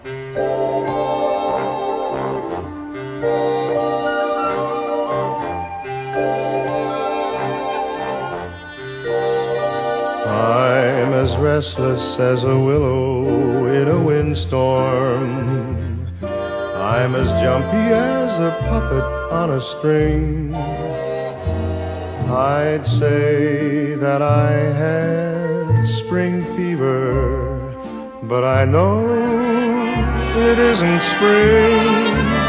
I'm as restless as a willow in a windstorm. I'm as jumpy as a puppet on a string. I'd say that I had spring fever, but I know it isn't spring.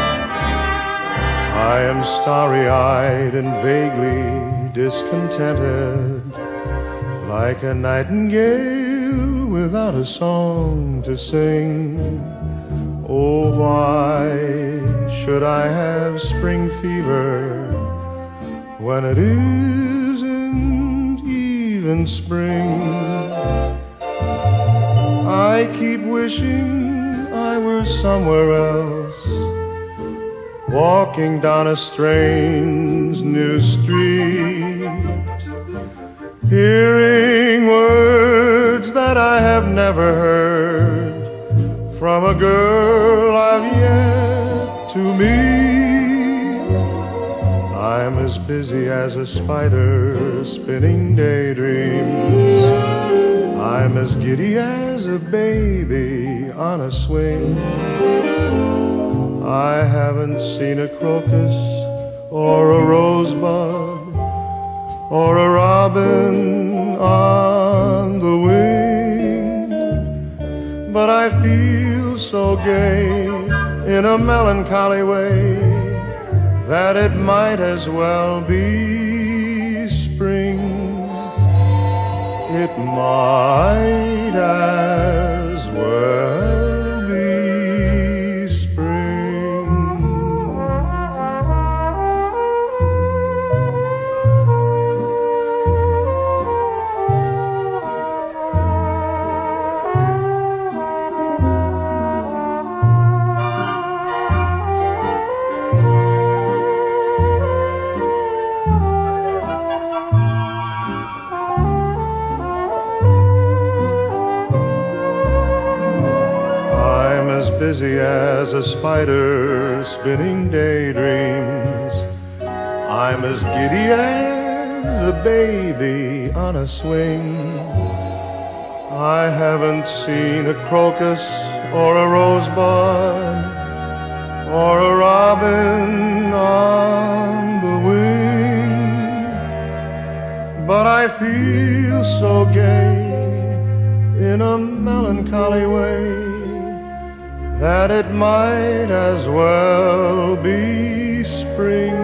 I am starry-eyed and vaguely discontented, like a nightingale without a song to sing. Oh, why should I have spring fever when it isn't even spring? I keep wishing I were somewhere else, walking down a strange new street, hearing words that I have never heard from a girl I've yet to meet. I'm as busy as a spider spinning daydreams. I'm as giddy as a baby on a swing. I haven't seen a crocus or a rosebud or a robin on the wing, but I feel so gay in a melancholy way that it might as well be spring. It might as well be spring. Busy as a spider spinning daydreams. I'm as giddy as a baby on a swing. I haven't seen a crocus or a rosebud or a robin on the wing, but I feel so gay in a melancholy way that it might as well be spring.